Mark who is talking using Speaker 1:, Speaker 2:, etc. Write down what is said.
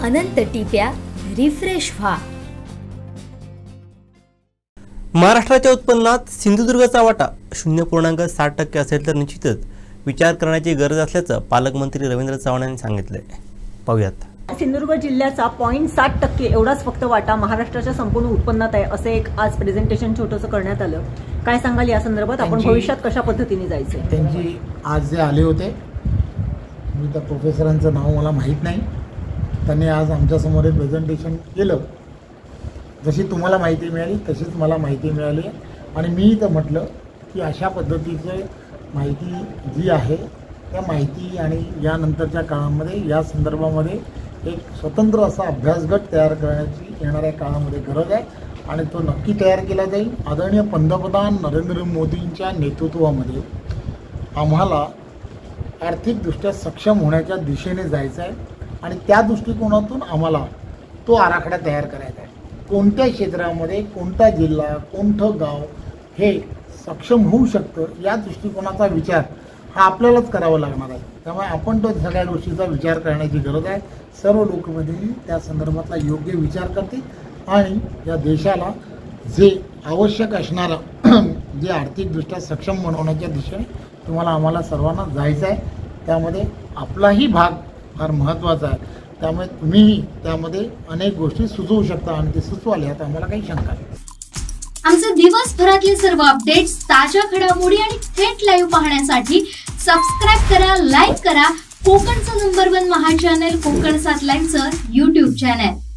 Speaker 1: अनंत टिप्या refresh व्हा।
Speaker 2: महाराष्ट्राच्या उत्पन्नात सिंधुदुर्गचा वाटा 0.7% असेल तर निश्चितच विचार करण्याची गरज असल्याचं पालकमंत्री रवींद्र चव्हाण यांनी सांगितलंय। पाहूयात।
Speaker 3: सिंधुदुर्ग जिल्ह्याचा 0.7% एवढाच फक्त वाटा महाराष्ट्राच्या संपूर्ण उत्पन्नात आहे, असे एक आज प्रेझेंटेशन छोटंसं करण्यात आलं। काय सांगाल या संदर्भात? आपण भविष्यात कशा पद्धतीने जायचं?
Speaker 4: त्यांची आज जे आले होते, मी त्या प्रोफेसरांचं नाव मला माहीत नाही, त्यांनी आज आमच्या समोर एक प्रेझेंटेशन केलं। जशी तुम्हाला माहिती मिळाली तशीच मला माहिती मिळाली आणि मी तर म्हटलं की अशा पद्धतीचं माहिती जी आहे त्या माहिती आणि यानंतरच्या काळामध्ये या संदर्भामध्ये एक स्वतंत्र असा अभ्यासगट तयार करण्याची येणाऱ्या काळामध्ये गरज आहे आणि तो नक्की तयार केला जाईल। आदरणीय पंतप्रधान नरेंद्र मोदींच्या नेतृत्वामध्ये आम्हाला आर्थिकदृष्ट्या सक्षम होण्याच्या दिशेने जायचं आहे आणि त्या दृष्टिकोनातून आम्हाला तो आराखडा तयार करायचा आहे। कोणत्या क्षेत्रामध्ये कोणता जिल्हा कोणतं गाव हे सक्षम होऊ शकतं या दृष्टिकोनाचा विचार हा आपल्यालाच करावा लागणार आहे। त्यामुळे आपण तो सगळ्या गोष्टीचा विचार करण्याची गरज आहे। सर्व लोकप्रतिनिधी त्या संदर्भातला योग्य विचार करतील आणि या देशाला जे आवश्यक असणारं जे आर्थिकदृष्ट्या सक्षम बनवण्याच्या दिशेने तुम्हाला आम्हाला सर्वांना जायचं आहे, त्यामध्ये आपलाही भाग फार महत्त्वाचा आहे। त्यामुळे तुम्हीही त्यामध्ये अनेक गोष्टी सुचवू शकता आणि ते सुचवाल यात आम्हाला काही शंका नाही।
Speaker 5: आमचे दिवसभरातले सर्व अपडेट्स, ताज्या घडामोडी आणि थेट लाईव्ह पाहण्यासाठी सबस्क्राइब करा, लाईक करा कोकणचं नंबर 1 महा चॅनल कोकण 7 लाईनचं YouTube चॅनल।